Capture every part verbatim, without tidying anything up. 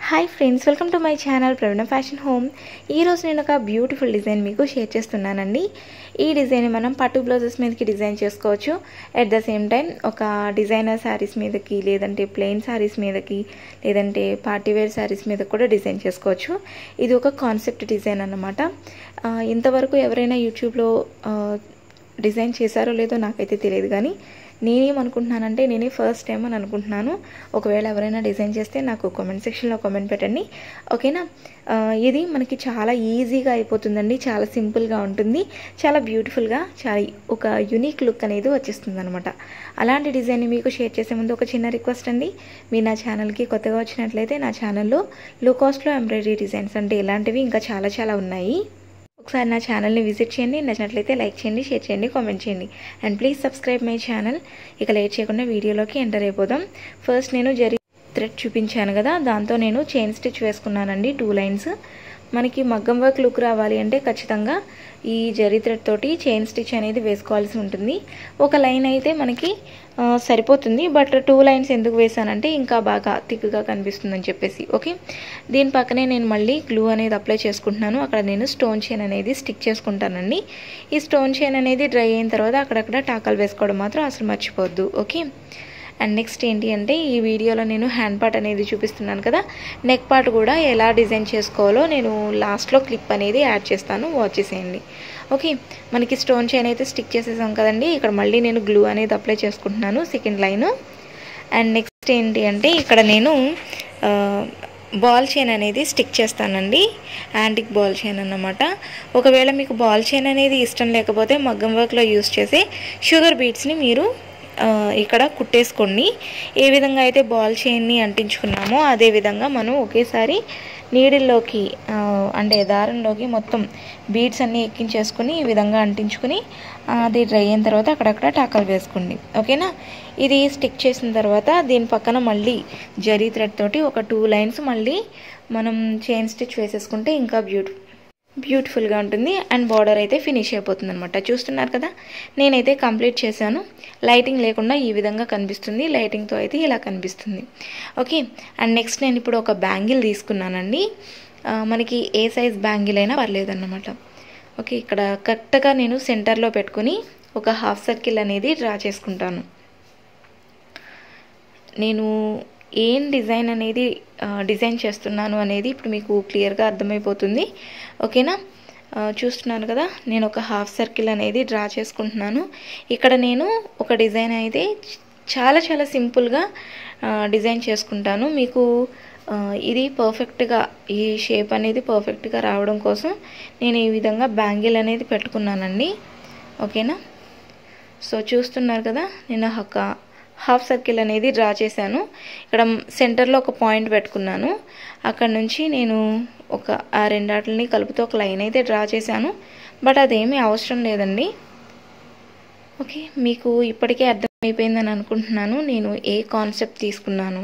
Hi friends, welcome to my channel Praveena fashion home. ఈరోజు నేను ఒక బ్యూటిఫుల్ డిజైన్ మీకు షేర్ చేస్తున్నానండి. ఈ డిజైన్ మనం పట్టు బ్లౌజెస్ మీదకి డిజైన్ చేసుకోవచ్చు. అట్ ద సేమ్ టైం ఒక డిజైనర్ శారీస్ మీదకి, లేదంటే ప్లెయిన్ శారీస్ మీదకి, లేదంటే పార్టీవేర్ శారీస్ మీద కూడా డిజైన్ చేసుకోవచ్చు. ఇది ఒక కాన్సెప్ట్ డిజైన్ అన్నమాట. ఇంతవరకు ఎవరైనా యూట్యూబ్లో డిజైన్ చేశారో లేదో నాకైతే తెలియదు, కానీ నేనేమనుకుంటున్నానంటే నేనే ఫస్ట్ టైం అని అనుకుంటున్నాను. ఒకవేళ ఎవరైనా డిజైన్ చేస్తే నాకు కామెంట్ సెక్షన్లో కామెంట్ పెట్టండి, ఓకేనా. ఇది మనకి చాలా ఈజీగా అయిపోతుందండి, చాలా సింపుల్గా ఉంటుంది, చాలా బ్యూటిఫుల్గా, చాలా ఒక యూనిక్ లుక్ అనేది వచ్చేస్తుంది అనమాట. అలాంటి డిజైన్ని మీకు షేర్ చేసే ముందు ఒక చిన్న రిక్వెస్ట్ అండి. మీరు నా ఛానల్కి కొత్తగా వచ్చినట్లయితే నా ఛానల్లో లో కాస్ట్లో ఎంబ్రాయిడరీ డిజైన్స్ అంటే ఇలాంటివి ఇంకా చాలా చాలా ఉన్నాయి. ఒకసారి నా ఛానల్ని విజిట్ చేయండి. నచ్చినట్లయితే లైక్ చేయండి, షేర్ చేయండి, కామెంట్ చేయండి, and please subscribe my channel. ఇక లేట్ చేయకుండా వీడియోలోకి ఎంటర్ అయిపోదాం. ఫస్ట్ నేను జరీ థ్రెడ్ చూపించాను కదా, దాంతో నేను చైన్ స్టిచ్ వేసుకున్నానండి, టూ లైన్స్. మనకి మగ్గం వర్క్ లుక్ రావాలి అంటే ఖచ్చితంగా ఈ జరీ థ్రెడ్ తోటి చైన్ స్టిచ్ అనేది వేసుకోవాల్సి ఉంటుంది. ఒక లైన్ అయితే మనకి సరిపోతుంది, బట్ టూ లైన్స్ ఎందుకు వేసానంటే ఇంకా బాగా థిక్గా కనిపిస్తుందని చెప్పేసి. ఓకే, దీని పక్కనే నేను మళ్ళీ గ్లూ అనేది అప్లై చేసుకుంటున్నాను. అక్కడ నేను స్టోన్ చైన్ అనేది స్టిక్ చేసుకుంటానండి. ఈ స్టోన్ చైన్ అనేది డ్రై అయిన తర్వాత అక్కడక్కడ టాకాలు వేసుకోవడం మాత్రం అసలు మర్చిపోవద్దు, ఓకే. అండ్ నెక్స్ట్ ఏంటి అంటే ఈ వీడియోలో నేను హ్యాండ్ పార్ట్ అనేది చూపిస్తున్నాను కదా, నెక్ పార్ట్ కూడా ఎలా డిజైన్ చేసుకోవాలో నేను లాస్ట్లో క్లిప్ అనేది యాడ్ చేస్తాను, వాచ్ చేసేయండి, ఓకే. మనకి స్టోన్ చైన్ అయితే స్టిక్ చేసేసాం కదండి. ఇక్కడ మళ్ళీ నేను గ్లూ అనేది అప్లై చేసుకుంటున్నాను, సెకండ్ లైన్. అండ్ నెక్స్ట్ ఏంటి అంటే ఇక్కడ నేను బాల్ చైన్ అనేది స్టిక్ చేస్తానండి, యాంటిక్ బాల్ చైన్ అన్నమాట. ఒకవేళ మీకు బాల్ చైన్ అనేది ఇష్టం లేకపోతే మగ్గం వర్క్లో యూస్ చేసే షుగర్ బీడ్స్ని మీరు ఇక్కడ కుట్టేసుకోండి. ఏ విధంగా అయితే బాల్ చైన్ని అంటించుకున్నామో అదే విధంగా మనం ఒకేసారి నీడిల్లోకి అంటే దారంలోకి మొత్తం బీడ్స్ అన్నీ ఎక్కించేసుకుని ఈ విధంగా అంటించుకుని అది డ్రై అయిన తర్వాత అక్కడక్కడ టాకలు వేసుకోండి, ఓకేనా. ఇది స్టిక్ చేసిన తర్వాత దీని పక్కన మళ్ళీ జరీ థ్రెడ్ తోటి ఒక టూ లైన్స్ మళ్ళీ మనం చైన్ స్టిచ్ వేసేసుకుంటే ఇంకా బ్యూటిఫుల్ బ్యూటిఫుల్గా ఉంటుంది. అండ్ బార్డర్ అయితే ఫినిష్ అయిపోతుంది అనమాట. చూస్తున్నారు కదా, నేనైతే కంప్లీట్ చేశాను. లైటింగ్ లేకుండా ఈ విధంగా కనిపిస్తుంది, లైటింగ్తో అయితే ఇలా కనిపిస్తుంది, ఓకే. అండ్ నెక్స్ట్ నేను ఇప్పుడు ఒక బ్యాంగిల్ తీసుకున్నానండి. మనకి ఏ సైజ్ బ్యాంగిల్ అయినా పర్లేదు అన్నమాట, ఓకే. ఇక్కడ కరెక్ట్గా నేను సెంటర్లో పెట్టుకుని ఒక హాఫ్ సర్కిల్ అనేది డ్రా చేసుకుంటాను. నేను ఏం డిజైన్ అనేది డిజైన్ చేస్తున్నాను అనేది ఇప్పుడు మీకు క్లియర్గా అర్థమైపోతుంది, ఓకేనా. చూస్తున్నాను కదా, నేను ఒక హాఫ్ సర్కిల్ అనేది డ్రా చేసుకుంటున్నాను. ఇక్కడ నేను ఒక డిజైన్ అయితే చాలా చాలా సింపుల్గా డిజైన్ చేసుకుంటాను. మీకు ఇది పర్ఫెక్ట్గా ఈ షేప్ అనేది పర్ఫెక్ట్గా రావడం కోసం నేను ఈ విధంగా బ్యాంగిల్ అనేది పెట్టుకున్నానండి, ఓకేనా. సో చూస్తున్నారు కదా, నేను ఒక హాఫ్ సర్కిల్ అనేది డ్రా చేశాను. ఇక్కడ సెంటర్లో ఒక పాయింట్ పెట్టుకున్నాను. అక్కడ నుంచి నేను ఒక ఆ రెండాటిని కలుపుతూ ఒక లైన్ అయితే డ్రా చేశాను, బట్ అదేమీ అవసరం లేదండి, ఓకే. మీకు ఇప్పటికే అర్థమైపోయిందని అనుకుంటున్నాను నేను ఏ కాన్సెప్ట్ తీసుకున్నాను,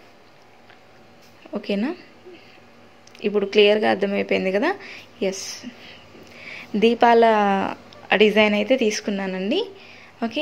ఓకేనా. ఇప్పుడు క్లియర్గా అర్థమైపోయింది కదా. ఎస్, దీపాల డిజైన్ అయితే తీసుకున్నానండి, ఓకే.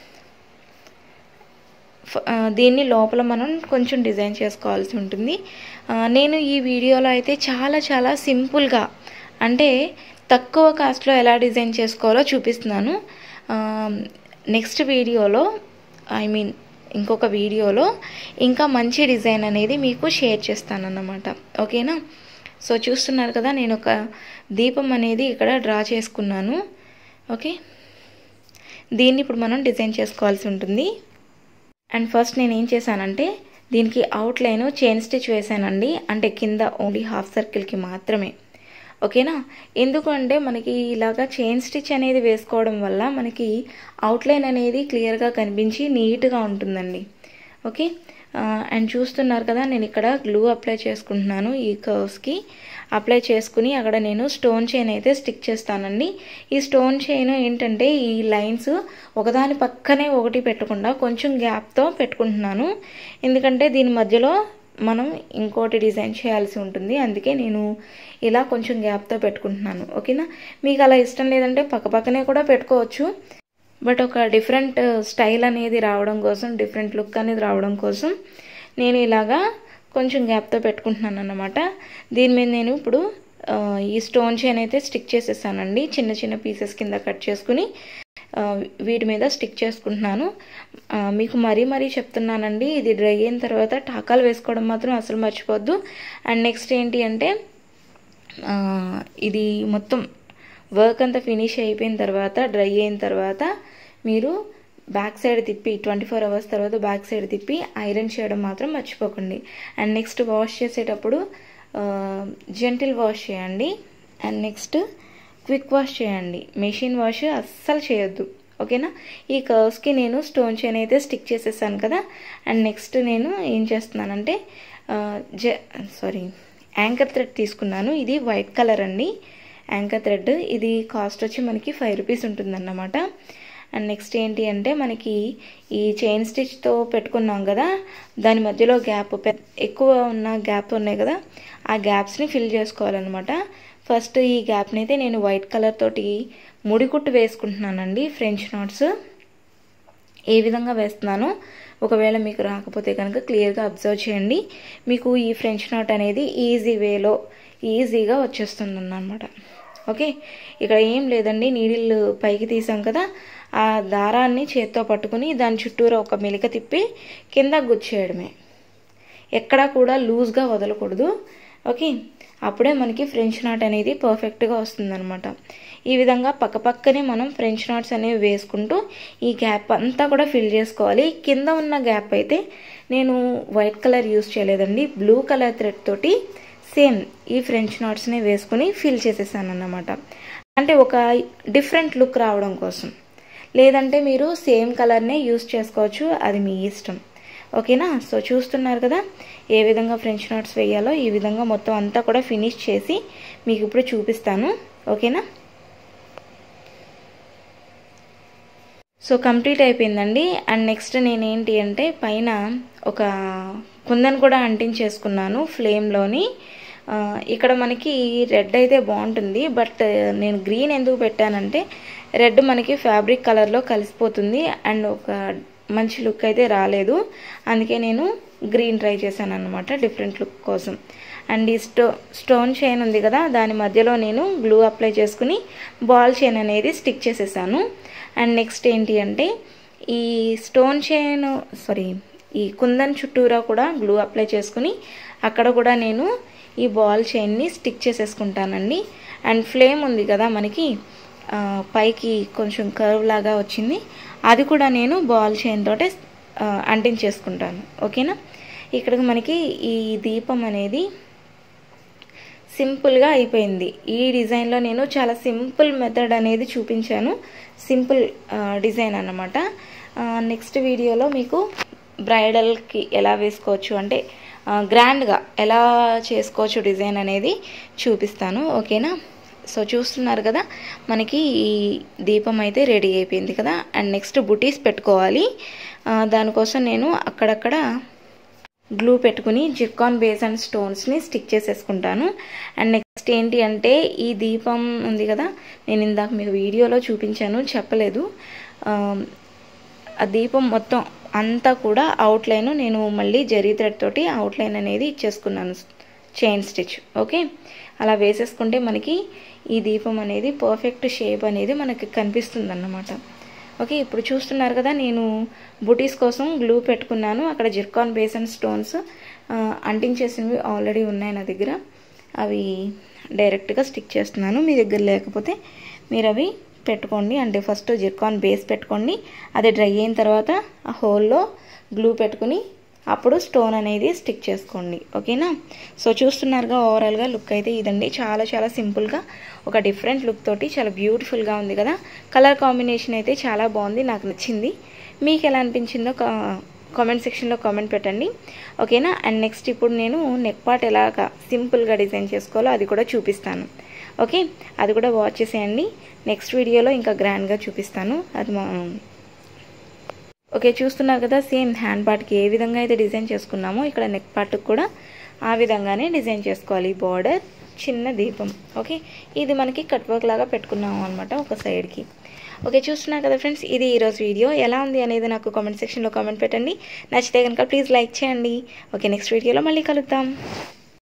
దీన్ని లోపల మనం కొంచెం డిజైన్ చేసుకోవాల్సి ఉంటుంది. నేను ఈ వీడియోలో అయితే చాలా చాలా సింపుల్గా అంటే తక్కువ కాస్ట్లో ఎలా డిజైన్ చేసుకోవాలో చూపిస్తున్నాను. నెక్స్ట్ వీడియోలో ఐ మీన్ ఇంకొక వీడియోలో ఇంకా మంచి డిజైన్ అనేది మీకు షేర్ చేస్తాను అన్నమాట, ఓకేనా. సో చూస్తున్నారు కదా, నేను ఒక దీపం అనేది ఇక్కడ డ్రా చేసుకున్నాను, ఓకే. దీన్ని ఇప్పుడు మనం డిజైన్ చేసుకోవాల్సి ఉంటుంది. అండ్ ఫస్ట్ నేను ఏం చేశానంటే దీనికి అవుట్లైన్ చైన్ స్టిచ్ వేసానండి, అంటే కింద ఓన్లీ హాఫ్ సర్కిల్కి మాత్రమే, ఓకేనా. ఎందుకంటే మనకి ఇలాగా చైన్ స్టిచ్ అనేది వేసుకోవడం వల్ల మనకి అవుట్లైన్ అనేది క్లియర్గా కనిపించి నీట్గా ఉంటుందండి, ఓకే. అండ్ చూస్తున్నారు కదా, నేను ఇక్కడ గ్లూ అప్లై చేసుకుంటున్నాను. ఈ కర్వ్స్కి అప్లై చేసుకుని అక్కడ నేను స్టోన్ చైన్ అయితే స్టిక్ చేస్తానండి. ఈ స్టోన్ చైన్ ఏంటంటే ఈ లైన్స్ ఒకదాని పక్కనే ఒకటి పెట్టకుండా కొంచెం గ్యాప్తో పెట్టుకుంటున్నాను, ఎందుకంటే దీని మధ్యలో మనం ఇంకోటి డిజైన్ చేయాల్సి ఉంటుంది, అందుకే నేను ఇలా కొంచెం గ్యాప్తో పెట్టుకుంటున్నాను, ఓకేనా. మీకు అలా ఇష్టం లేదంటే పక్క పక్కనే కూడా పెట్టుకోవచ్చు, బట్ ఒక డిఫరెంట్ స్టైల్ అనేది రావడం కోసం, డిఫరెంట్ లుక్ అనేది రావడం కోసం నేను ఇలాగా కొంచెం గ్యాప్తో పెట్టుకుంటున్నాను అన్నమాట. దీని మీద నేను ఇప్పుడు ఈ స్టోన్ చైన్ అయితే స్టిక్ చేసేసానండి. చిన్న చిన్న పీసెస్ కింద కట్ చేసుకుని వీటి మీద స్టిక్ చేసుకుంటున్నాను. మీకు మరీ మరీ చెప్తున్నానండి, ఇది డ్రై అయిన తర్వాత టాకాలు వేసుకోవడం మాత్రం అసలు మర్చిపోద్దు. అండ్ నెక్స్ట్ ఏంటి అంటే ఇది మొత్తం వర్క్ అంతా ఫినిష్ అయిపోయిన తర్వాత, డ్రై అయిన తర్వాత మీరు బ్యాక్ సైడ్ తిప్పి ట్వంటీ ఫోర్ అవర్స్ తర్వాత బ్యాక్ సైడ్ తిప్పి ఐరన్ చేయడం మాత్రం మర్చిపోకండి. అండ్ నెక్స్ట్ వాష్ చేసేటప్పుడు జెంటిల్ వాష్ చేయండి. అండ్ నెక్స్ట్ క్విక్ వాష్ చేయండి, మెషిన్ వాష్ అస్సలు చేయొద్దు. ఓకేనా? ఈ కర్వ్స్కి నేను స్టోన్ చైన్ అయితే స్టిక్ చేసేసాను కదా. అండ్ నెక్స్ట్ నేను ఏం చేస్తున్నానంటే జ సారీ యాంకర్ థ్రెడ్ తీసుకున్నాను. ఇది వైట్ కలర్ అండి యాంకర్ థ్రెడ్. ఇది కాస్ట్ వచ్చి మనకి ఫైవ్ రూపీస్ ఉంటుందన్నమాట. అండ్ నెక్స్ట్ ఏంటి అంటే మనకి ఈ చైన్ స్టిచ్తో పెట్టుకున్నాం కదా, దాని మధ్యలో గ్యాప్ ఎక్కువ ఉన్న గ్యాప్ ఉన్నాయి కదా, ఆ గ్యాప్స్ని ఫిల్ చేసుకోవాలన్నమాట. ఫస్ట్ ఈ గ్యాప్ని అయితే నేను వైట్ కలర్ తోటి ముడికుట్టు వేసుకుంటున్నానండి. ఫ్రెంచ్ నాట్స్ ఏ విధంగా వేస్తున్నానో ఒకవేళ మీకు రాకపోతే కనుక క్లియర్గా అబ్జర్వ్ చేయండి. మీకు ఈ ఫ్రెంచ్ నాట్ అనేది ఈజీ వేలో ఈజీగా వచ్చేస్తుంది అన్నమాట. ఓకే, ఇక్కడ ఏం లేదండి, నీడిల్ పైకి తీసాం కదా, ఆ దారాన్ని చేత్తో పట్టుకుని దాని చుట్టూరా ఒక మెలిక తిప్పి కింద గుచ్చేయడమే. ఎక్కడా కూడా లూజ్గా వదలకూడదు. ఓకే, అప్పుడే మనకి ఫ్రెంచ్ నాట్ అనేది పర్ఫెక్ట్గా వస్తుందన్నమాట. ఈ విధంగా పక్కపక్కనే మనం ఫ్రెంచ్ నాట్స్ అనేవి వేసుకుంటూ ఈ గ్యాప్ అంతా కూడా ఫిల్ చేసుకోవాలి. కింద ఉన్న గ్యాప్ అయితే నేను వైట్ కలర్ యూస్ చేయలేదండి, బ్లూ కలర్ థ్రెడ్ తోటి సేమ్ ఈ ఫ్రెంచ్ నాట్స్ని వేసుకుని ఫిల్ చేసేసాను అన్నమాట. అంటే ఒక డిఫరెంట్ లుక్ రావడం కోసం. లేదంటే మీరు సేమ్ కలర్నే యూస్ చేసుకోవచ్చు, అది మీ ఇష్టం. ఓకేనా? సో చూస్తున్నారు కదా ఏ విధంగా ఫ్రెంచ్ నాట్స్ వేయాలో. ఈ విధంగా మొత్తం అంతా కూడా ఫినిష్ చేసి మీకు ఇప్పుడు చూపిస్తాను. ఓకేనా? సో కంప్లీట్ అయిపోయిందండి. అండ్ నెక్స్ట్ నేనేంటి అంటే పైన ఒక కుందన్ కూడా అంటించేసుకున్నాను ఫ్లేమ్లోని. ఇక్కడ మనకి రెడ్ అయితే బాగుంటుంది, బట్ నేను గ్రీన్ ఎందుకు పెట్టానంటే రెడ్ మనకి ఫ్యాబ్రిక్ కలర్లో కలిసిపోతుంది అండ్ ఒక మంచి లుక్ అయితే రాలేదు. అందుకే నేను గ్రీన్ ట్రై చేశాను అన్నమాట, డిఫరెంట్ లుక్ కోసం. అండ్ ఈ స్టో స్టోన్ చైన్ ఉంది కదా, దాని మధ్యలో నేను గ్లూ అప్లై చేసుకుని బాల్ చైన్ అనేది స్టిక్ చేసేసాను. అండ్ నెక్స్ట్ ఏంటి అంటే ఈ స్టోన్ చైన్ సారీ ఈ కుందన్ చుట్టూరా కూడా గ్లూ అప్లై చేసుకుని అక్కడ కూడా నేను ఈ బాల్ చైన్ని స్టిక్ చేసేసుకుంటానండి. అండ్ ఫ్లేమ్ ఉంది కదా మనకి పైకి కొంచెం కర్వ్ లాగా వచ్చింది, అది కూడా నేను బాల్ చైన్ తోటే అంటించేసుకుంటాను. ఓకేనా? ఇక్కడ మనకి ఈ దీపం అనేది సింపుల్గా అయిపోయింది. ఈ డిజైన్లో నేను చాలా సింపుల్ మెథడ్ అనేది చూపించాను, సింపుల్ డిజైన్ అన్నమాట. నెక్స్ట్ వీడియోలో మీకు బ్రైడల్కి ఎలా వేసుకోవచ్చు అంటే గ్రాండ్గా ఎలా చేసుకోవచ్చు డిజైన్ అనేది చూపిస్తాను. ఓకేనా? సో చూస్తున్నారు కదా మనకి ఈ దీపం అయితే రెడీ అయిపోయింది కదా. అండ్ నెక్స్ట్ బుటీస్ పెట్టుకోవాలి. దానికోసం నేను అక్కడక్కడ గ్లూ పెట్టుకుని జిర్కాన్ బేస్ అండ్ స్టోన్స్ని స్టిక్ చేసేసుకుంటాను. అండ్ నెక్స్ట్ ఏంటి అంటే ఈ దీపం ఉంది కదా, నేను ఇందాక మీకు వీడియోలో చూపించాను, చెప్పలేదు. ఆ దీపం మొత్తం అంతా కూడా అవుట్లైన్ నేను మళ్ళీ జరీ థ్రెడ్ తోటి అవుట్లైన్ అనేది ఇచ్చేసుకున్నాను, చైన్ స్టిచ్. ఓకే, అలా వేసేసుకుంటే మనకి ఈ దీపం అనేది పర్ఫెక్ట్ షేప్ అనేది మనకి కనిపిస్తుంది అన్నమాట. ఓకే, ఇప్పుడు చూస్తున్నారు కదా నేను బుటీస్ కోసం గ్లూ పెట్టుకున్నాను. అక్కడ జిర్కాన్ బేస్ అండ్ స్టోన్స్ అంటించేసినవి ఆల్రెడీ ఉన్నాయి నా దగ్గర, అవి డైరెక్ట్గా స్టిక్ చేస్తున్నాను. మీ దగ్గర లేకపోతే మీరు అవి పెట్టుకోండి. అంటే ఫస్ట్ జిర్కాన్ బేస్ పెట్టుకోండి, అది డ్రై అయిన తర్వాత ఆ హోల్లో గ్లూ పెట్టుకుని అప్పుడు స్టోన్ అనేది స్టిక్ చేసుకోండి. ఓకేనా? సో చూస్తున్నారుగా ఓవరాల్గా లుక్ అయితే ఇదండి. చాలా చాలా సింపుల్గా ఒక డిఫరెంట్ లుక్ తోటి చాలా బ్యూటిఫుల్గా ఉంది కదా. కలర్ కాంబినేషన్ అయితే చాలా బాగుంది, నాకు నచ్చింది. మీకు ఎలా అనిపించిందో కామెంట్ సెక్షన్లో కామెంట్ పెట్టండి. ఓకేనా? అండ్ నెక్స్ట్ ఇప్పుడు నేను నెక్ పార్ట్ ఎలాగా సింపుల్గా డిజైన్ చేసుకోవాలో అది కూడా చూపిస్తాను. ఓకే, అది కూడా వాచ్ చేసేయండి. నెక్స్ట్ వీడియోలో ఇంకా గ్రాండ్గా చూపిస్తాను అది మా ఓకే చూస్తున్నారు కదా సేమ్ హ్యాండ్ పార్ట్కి ఏ విధంగా అయితే డిజైన్ చేసుకున్నామో ఇక్కడ నెక్ పార్ట్కి కూడా ఆ విధంగానే డిజైన్ చేసుకోవాలి. బార్డర్, చిన్న దీపం. ఓకే, ఇది మనకి కట్ వర్క్ లాగా పెట్టుకున్నాము అనమాట ఒక సైడ్కి. ఓకే, చూస్తున్నారు కదా ఫ్రెండ్స్, ఇది ఈరోజు వీడియో. ఎలా ఉంది అనేది నాకు కామెంట్ సెక్షన్లో కామెంట్ పెట్టండి. నచ్చితే కనుక ప్లీజ్ లైక్ చేయండి. ఓకే, నెక్స్ట్ వీడియోలో మళ్ళీ కలుద్దాం.